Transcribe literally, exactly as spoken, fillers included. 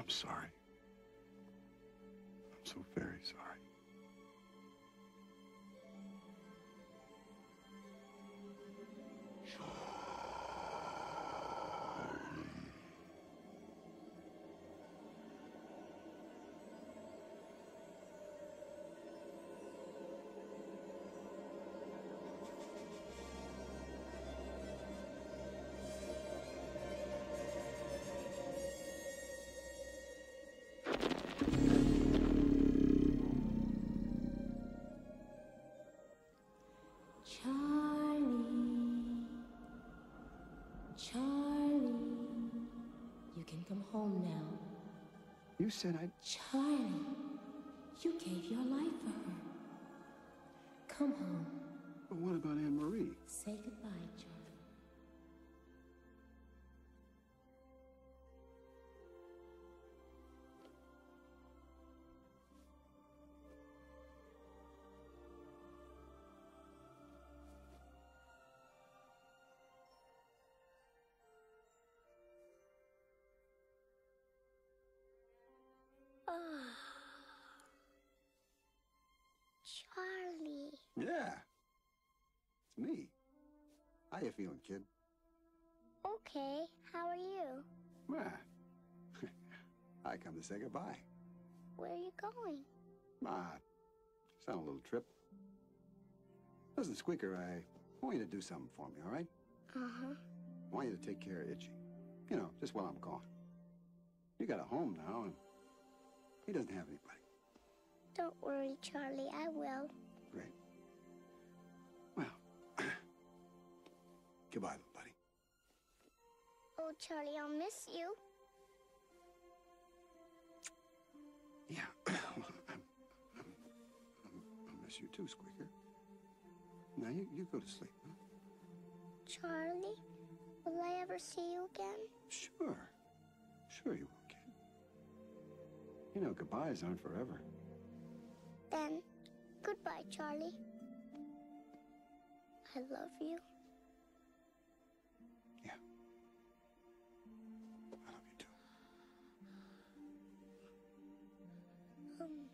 I'm sorry. I'm so very sorry. Charlie, Charlie, you can come home now. You said I'd... Charlie, you gave your life for her. Come home. But what about Anne Marie? Say goodbye, Charlie. Oh, Charlie. Yeah. It's me. How you feeling, kid? Okay, how are you? Ah. I come to say goodbye. Where are you going? Ah, just on a little trip. Listen, Squeaker, I want you to do something for me, all right? Uh-huh. I want you to take care of Itchy. You know, just while I'm gone. You got a home now, and he doesn't have anybody. Don't worry, Charlie, I will. Great. Well, goodbye, little buddy. Oh, Charlie, I'll miss you. Yeah. I'm, I'm, I'm, I'll miss you too, Squeaker. Now, you, you go to sleep, huh? Charlie, will I ever see you again? Sure. Sure you will, kid. You know, goodbyes aren't forever. Then, goodbye, Charlie. I love you. Yeah. I love you too. Um...